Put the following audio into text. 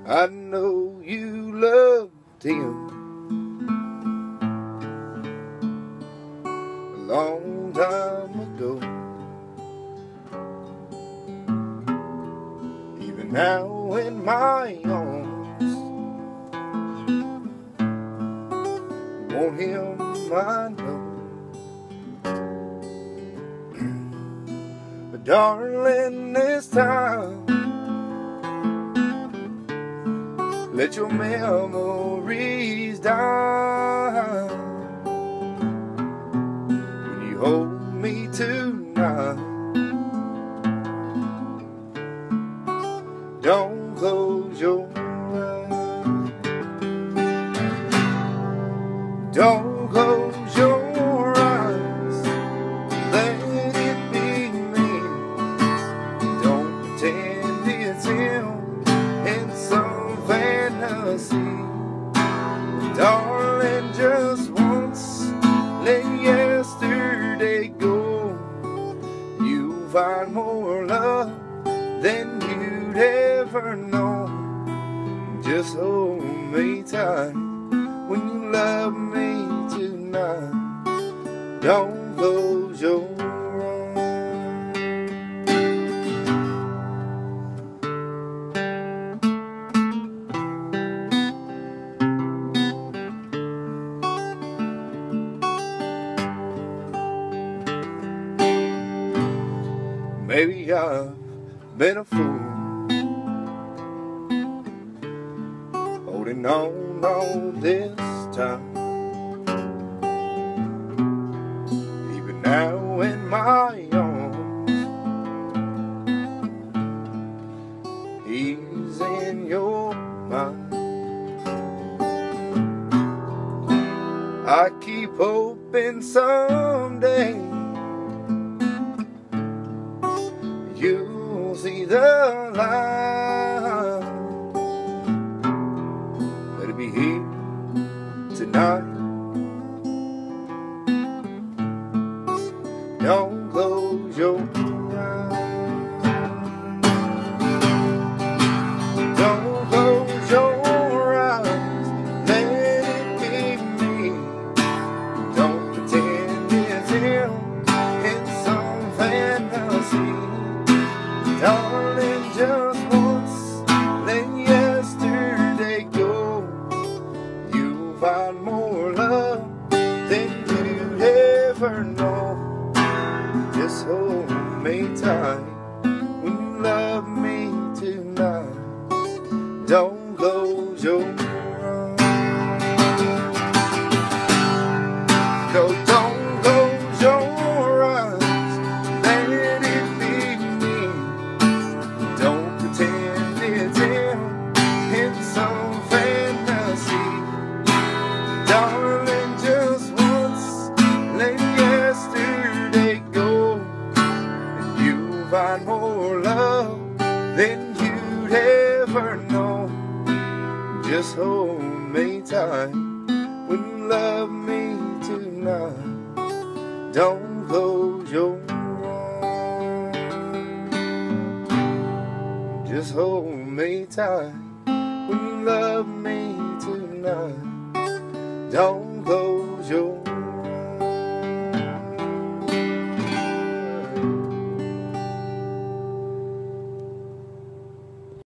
I know you loved him a long time ago. Even now in my arms, want him, I know. But darling, this time, let your memories die when you hold me tonight. Don't close your eyes. Don't close your eyes. Let it be me. Don't pretend it's him in some fantasy. Darling, just once, let yesterday go. You'll find more love than you'd ever know. Just hold me tight when you love me tonight. Don't close your eyes. Maybe I've been a fool, holding on all this time. Even now in my arms, he's in your mind. I keep hoping someday you'll see the light. Let it be here tonight. Don't close your eyes. Don't close your eyes. Let it be me. Don't pretend it's him in some fantasy. Darling, just once, let yesterday go. You'll find more love than you'd ever know. Just hold me tight when you love me tonight. Don't close your eyes. No, don't close your eyes. Let it be me. Don't pretend it's him in some fantasy. Darling, just once, let yesterday go. And you'll find more love than you'd ever know. Just hold me tight when you love me tonight. Don't close your eyes. Just hold me tight when you love me tonight. Don't